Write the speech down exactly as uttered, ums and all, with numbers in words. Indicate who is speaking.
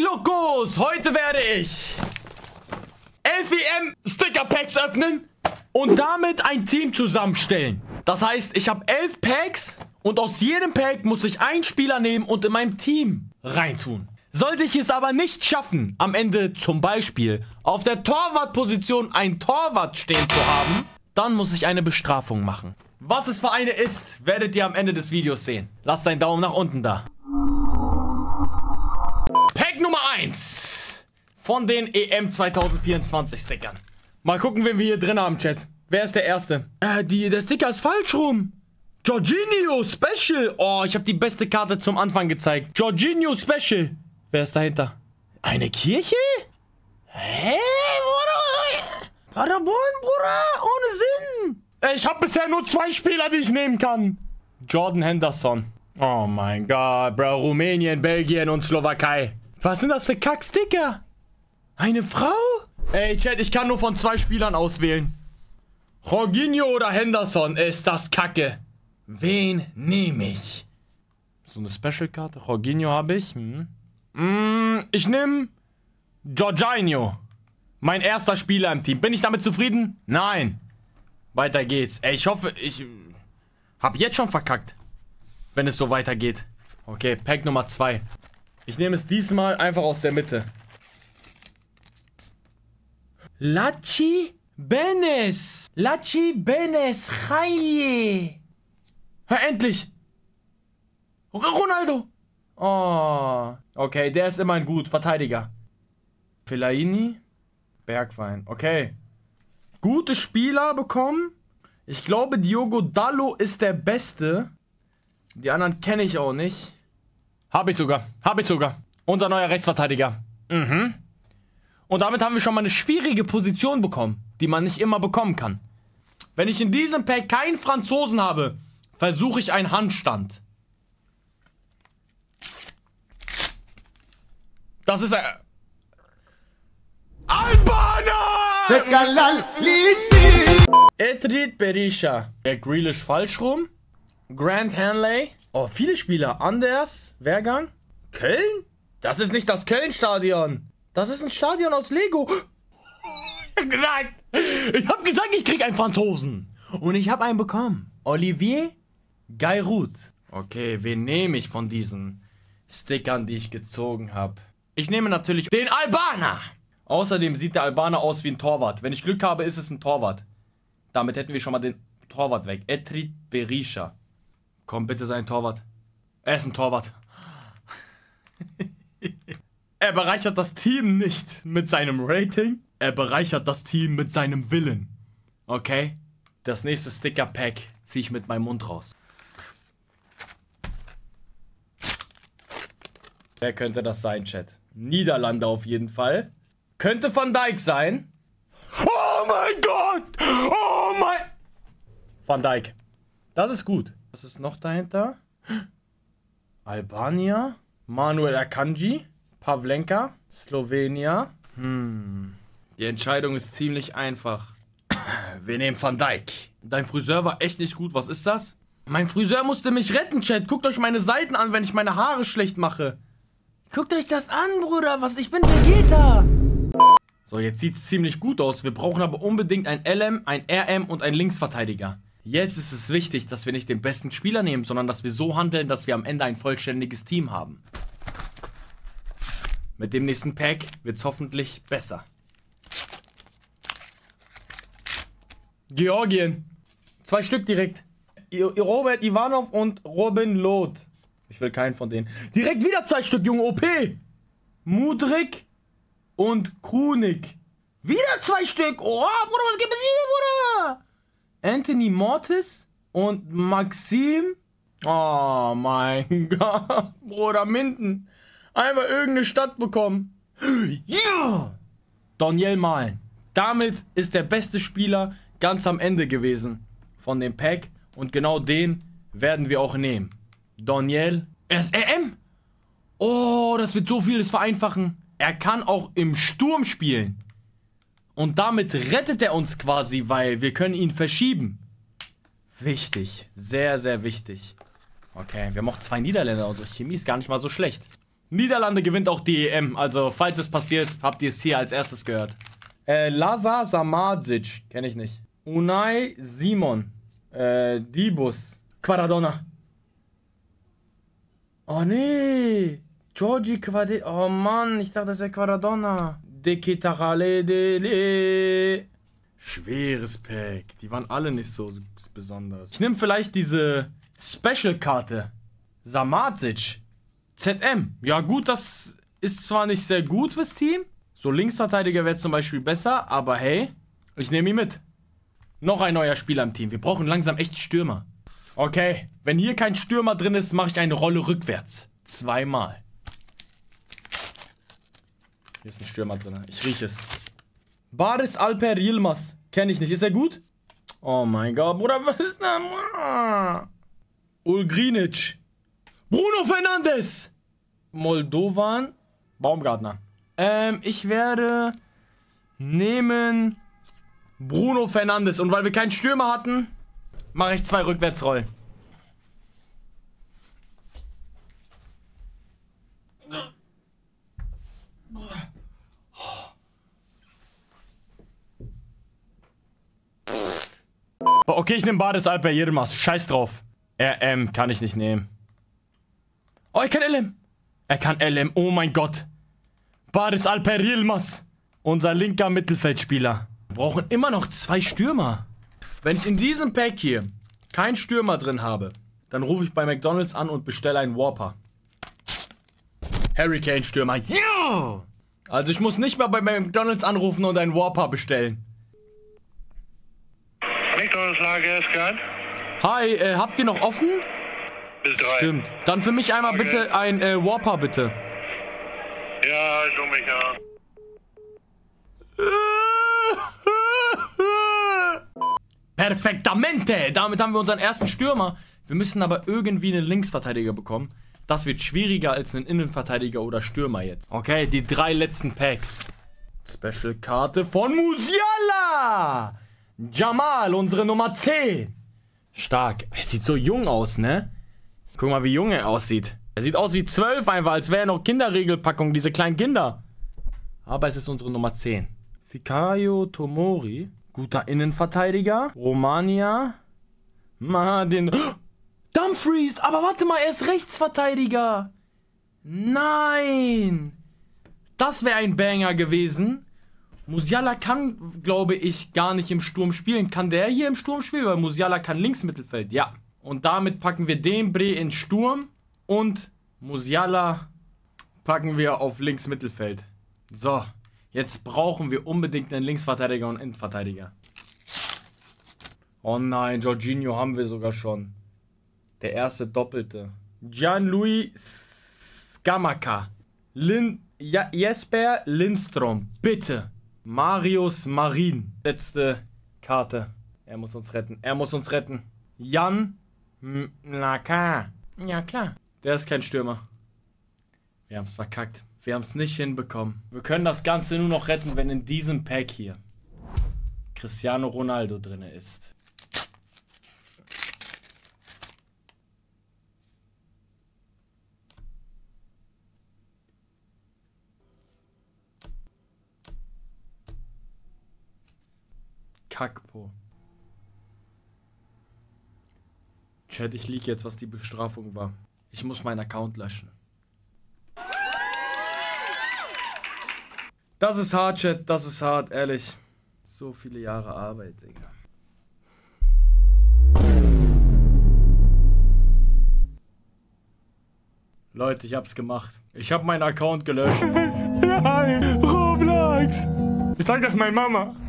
Speaker 1: Lokos! Heute werde ich elf E M Sticker Packs öffnen und damit ein Team zusammenstellen. Das heißt, ich habe elf Packs und aus jedem Pack muss ich einen Spieler nehmen und in meinem Team reintun. Sollte ich es aber nicht schaffen, am Ende zum Beispiel auf der Torwartposition einen Torwart stehen zu haben, dann muss ich eine Bestrafung machen. Was es für eine ist, werdet ihr am Ende des Videos sehen. Lasst einen Daumen nach unten da. Pack Nummer eins von den E M zwanzig vierundzwanzig Stickern. Mal gucken, wen wir hier drin haben, Chat. Wer ist der Erste? Äh, die, der Sticker ist falsch rum. Jorginho Special. Oh, ich habe die beste Karte zum Anfang gezeigt. Jorginho Special. Wer ist dahinter? Eine Kirche? Hä? Parabon, Bruder? Ohne Sinn. Ich habe bisher nur zwei Spieler, die ich nehmen kann. Jordan Henderson. Oh mein Gott, Bro. Rumänien, Belgien und Slowakei. Was sind das für Kacksticker? Eine Frau? Ey, Chat, ich kann nur von zwei Spielern auswählen. Jorginho oder Henderson. Ist das Kacke. Wen nehme ich? So eine Special-Karte. Jorginho habe ich. Hm. Mm, ich nehme Jorginho. Mein erster Spieler im Team. Bin ich damit zufrieden? Nein. Weiter geht's. Ey, ich hoffe, ich habe jetzt schon verkackt, wenn es so weitergeht. Okay, Pack Nummer zwei. Ich nehme es diesmal einfach aus der Mitte. Lachi Benes. Lachi Benes. Chaye. Hör endlich. Ronaldo. Oh. Okay, der ist immerhin gut. Verteidiger. Fellaini. Bergwein. Okay. Gute Spieler bekommen. Ich glaube, Diogo Dalot ist der Beste. Die anderen kenne ich auch nicht. Habe ich sogar. Habe ich sogar. Unser neuer Rechtsverteidiger. Mhm. Und damit haben wir schon mal eine schwierige Position bekommen, die man nicht immer bekommen kann. Wenn ich in diesem Pack keinen Franzosen habe, versuche ich einen Handstand. Das ist ein... Albaner! Etrit Berisha. Der Grealish falsch rum. Grant Hanley. Oh, viele Spieler. Anders. Wehrgang. Köln? Das ist nicht das Köln-Stadion. Das ist ein Stadion aus Lego. Ich hab gesagt, ich hab gesagt, ich krieg einen Franzosen. Und ich habe einen bekommen. Olivier Giroud. Okay, wen nehme ich von diesen Stickern, die ich gezogen habe? Ich nehme natürlich den Albaner. Außerdem sieht der Albaner aus wie ein Torwart. Wenn ich Glück habe, ist es ein Torwart. Damit hätten wir schon mal den Torwart weg. Etrit Berisha. Komm, bitte sei ein Torwart. Er ist ein Torwart. Er bereichert das Team nicht mit seinem Rating. Er bereichert das Team mit seinem Willen. Okay? Das nächste Sticker-Pack ziehe ich mit meinem Mund raus. Wer könnte das sein, Chat? Niederlande auf jeden Fall. Könnte Van Dijk sein. Oh mein Gott! Oh mein... Van Dijk. Das ist gut. Was ist noch dahinter? Albania. Manuel Akanji. Pavlenka. Slowenia. Hm. Die Entscheidung ist ziemlich einfach. Wir nehmen Van Dijk. Dein Friseur war echt nicht gut. Was ist das? Mein Friseur musste mich retten, Chat. Guckt euch meine Seiten an, wenn ich meine Haare schlecht mache. Guckt euch das an, Bruder. Was? Ich bin Vegeta. So, jetzt sieht es ziemlich gut aus. Wir brauchen aber unbedingt ein L M, ein R M und einen Linksverteidiger. Jetzt ist es wichtig, dass wir nicht den besten Spieler nehmen, sondern dass wir so handeln, dass wir am Ende ein vollständiges Team haben. Mit dem nächsten Pack wird es hoffentlich besser. Georgien. Zwei Stück direkt. Robert Ivanov und Robin Loth. Ich will keinen von denen. Direkt wieder zwei Stück, Junge. O P. Mudrik und Krunik. Wieder zwei Stück. Oh, Bruder, was gibt es hier, Bruder? Anthony Mortis und Maxim. Oh mein Gott. Bruder, Minden. Einfach irgendeine Stadt bekommen. Ja! Daniel Malen. Damit ist der beste Spieler ganz am Ende gewesen von dem Pack. Und genau den werden wir auch nehmen. Daniel. Er ist R M. Oh, das wird so vieles vereinfachen. Er kann auch im Sturm spielen. Und damit rettet er uns quasi, weil wir können ihn verschieben. Wichtig. Sehr, sehr wichtig. Okay, wir haben auch zwei Niederländer. Unsere Chemie ist gar nicht mal so schlecht. Niederlande gewinnt auch die E M. Also, falls es passiert, habt ihr es hier als erstes gehört. Äh, Lazar Samardzic. Kenne ich nicht. Unai Simon. Äh, Dibus. Quaradona. Oh, nee. Georgi Quade... Oh, Mann. Ich dachte, das wäre Quaradona. Dekitarale Dele. Schweres Pack. Die waren alle nicht so besonders. Ich nehme vielleicht diese Special-Karte. Samardzic. Z M. Ja gut, das ist zwar nicht sehr gut fürs Team. So Linksverteidiger wäre zum Beispiel besser. Aber hey, ich nehme ihn mit. Noch ein neuer Spieler im Team. Wir brauchen langsam echt Stürmer. Okay, wenn hier kein Stürmer drin ist, mache ich eine Rolle rückwärts. Zweimal. Hier ist ein Stürmer drin. Ich rieche es. Baris Alper Yilmaz. Kenne ich nicht. Ist er gut? Oh mein Gott, Bruder, was ist da? Ulgrinic. Bruno Fernandes. Moldovan. Baumgartner. Ähm, ich werde nehmen Bruno Fernandes. Und weil wir keinen Stürmer hatten, mache ich zwei Rückwärtsrollen. Okay, ich nehme Baris Alper Yilmaz. Scheiß drauf. R M kann ich nicht nehmen. Oh, er kann L M. Er kann L M. Oh mein Gott. Baris Alper Yilmaz. Unser linker Mittelfeldspieler. Wir brauchen immer noch zwei Stürmer. Wenn ich in diesem Pack hier keinen Stürmer drin habe, dann rufe ich bei McDonald's an und bestelle einen Whopper. Hurricane Stürmer. Ja! Also ich muss nicht mehr bei McDonald's anrufen und einen Whopper bestellen.
Speaker 2: McDonald's-Lager ist gerade.
Speaker 1: Hi, äh, habt ihr noch offen?
Speaker 2: Bis drei.
Speaker 1: Stimmt. Dann für mich einmal
Speaker 2: Okay.
Speaker 1: bitte ein äh, Whopper, bitte.
Speaker 2: Ja, ich rufe mich an.
Speaker 1: Perfektamente! Damit haben wir unseren ersten Stürmer. Wir müssen aber irgendwie einen Linksverteidiger bekommen. Das wird schwieriger als einen Innenverteidiger oder Stürmer jetzt. Okay, die drei letzten Packs. Special-Karte von Musiala! Jamal, unsere Nummer zehn. Stark. Er sieht so jung aus, ne? Guck mal, wie jung er aussieht. Er sieht aus wie zwölf einfach, als wäre er noch Kinderregelpackung, diese kleinen Kinder. Aber es ist unsere Nummer zehn. Fikayo Tomori. Guter Innenverteidiger. Romania. Martin. Oh, Dumfries. Aber warte mal, er ist Rechtsverteidiger. Nein. Das wäre ein Banger gewesen. Musiala kann, glaube ich, gar nicht im Sturm spielen. Kann der hier im Sturm spielen? Weil Musiala kann Linksmittelfeld. Ja. Und damit packen wir Dembre in Sturm. Und Musiala packen wir auf Linksmittelfeld. So. Jetzt brauchen wir unbedingt einen Linksverteidiger und Innenverteidiger. Oh nein, Jorginho haben wir sogar schon. Der erste Doppelte. Gianluigi Scamacca. Lin ja, Jesper Lindström. Bitte. Marius Marin. Letzte Karte. Er muss uns retten. Er muss uns retten. Jan Mlaka. Ja, klar. Der ist kein Stürmer. Wir haben es verkackt. Wir haben es nicht hinbekommen. Wir können das Ganze nur noch retten, wenn in diesem Pack hier Cristiano Ronaldo drin ist. Kackpo. Chat, ich lieg jetzt, was die Bestrafung war. Ich muss meinen Account löschen. Das ist hart, Chat, das ist hart, ehrlich. So viele Jahre Arbeit, Digga. Leute, ich hab's gemacht. Ich hab meinen Account gelöscht. Nein, Roblox! Ich sag das meiner Mama.